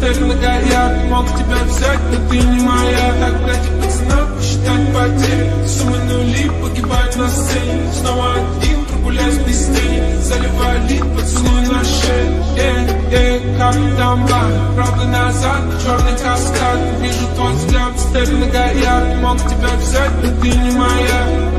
стороны горят. Мог тебя взять, но ты не моя. Так ради пацана посчитать потери. Суммы нули погибают на сцене. Снова один, прогуляюсь без тени. Заливаю лид, поцелуй на шее. Как там бар, правда назад, черный каскад. Вижу твой взгляд, стороны горят. Мог тебя взять, но ты не моя.